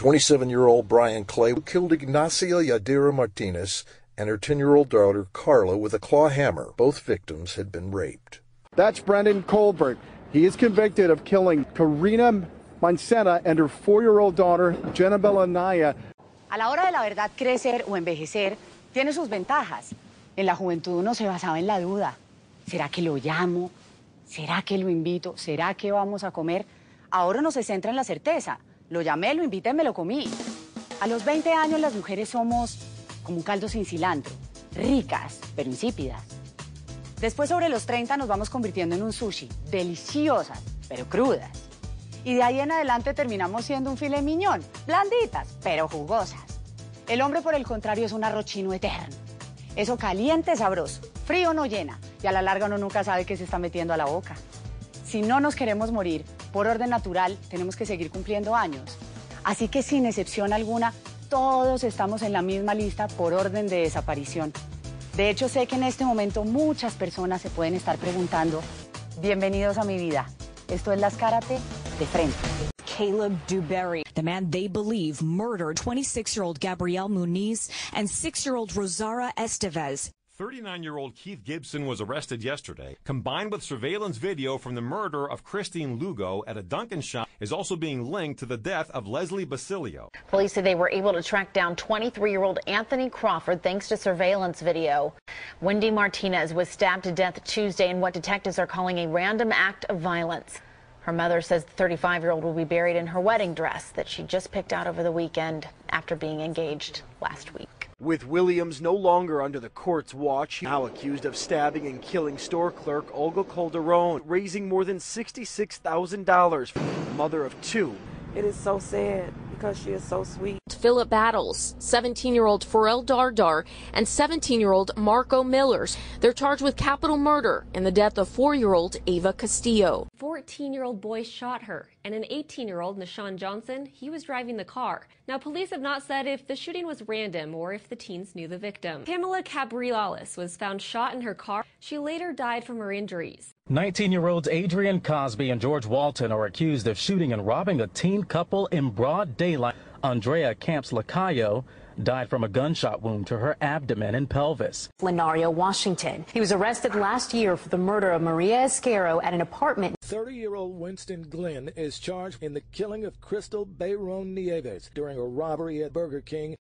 27-year-old Brian Clay killed Ignacia Yadira Martinez and her 10-year-old daughter Carla with a claw hammer. Both victims had been raped. That's Brendan Colbert. He is convicted of killing Karina Mancena and her 4-year-old daughter, Jenabella Naya. A la hora de la verdad, crecer o envejecer tiene sus ventajas. En la juventud uno se basaba en la duda. ¿Será que lo llamo? ¿Será que lo invito? ¿Será que vamos a comer? Ahora uno se centra en la certeza. Lo llamé, lo invité, me lo comí. A los 20 años las mujeres somos como un caldo sin cilantro. Ricas, pero insípidas. Después, sobre los 30, nos vamos convirtiendo en un sushi. Deliciosas, pero crudas. Y de ahí en adelante terminamos siendo un filet mignon. Blanditas, pero jugosas. El hombre, por el contrario, es un arroz chino eterno. Eso caliente, sabroso. Frío no llena. Y a la larga uno nunca sabe qué se está metiendo a la boca. Si no nos queremos morir, por orden natural, tenemos que seguir cumpliendo años. Así que sin excepción alguna, todos estamos en la misma lista por orden de desaparición. De hecho, sé que en este momento muchas personas se pueden estar preguntando, bienvenidos a mi vida. Esto es Azcárate de frente. Caleb Dewberry, the man they believe murdered 26-year-old Gabrielle Muniz and 6-year-old Rosara Estevez. 39-year-old Keith Gibson was arrested yesterday. Combined with surveillance video from the murder of Christine Lugo at a Dunkin' shop is also being linked to the death of Leslie Basilio. Police say they were able to track down 23-year-old Anthony Crawford thanks to surveillance video. Wendy Martinez was stabbed to death Tuesday in what detectives are calling a random act of violence. Her mother says the 35-year-old will be buried in her wedding dress that she just picked out over the weekend after being engaged last week. With Williams no longer under the court's watch, now accused of stabbing and killing store clerk Olga Calderon, raising more than $66,000 for the mother of two. It is so sad because she is so sweet. Philip Battles, 17-year-old Pharrell Dardar, and 17-year-old Marco Millers. They're charged with capital murder in the death of 4-year-old Ava Castillo. 14-year-old boy shot her, and an 18-year-old, Nashawn Johnson, he was driving the car. Now, police have not said if the shooting was random or if the teens knew the victim. Pamela Cabriales was found shot in her car. She later died from her injuries. 19-year-olds Adrian Cosby and George Walton are accused of shooting and robbing a teen couple in broad daylight. Andrea Camps-Lacayo died from a gunshot wound to her abdomen and pelvis. Lenario, Washington. He was arrested last year for the murder of Maria Esquero at an apartment. 30-year-old Winston Glenn is charged in the killing of Crystal Bayron Nieves during a robbery at Burger King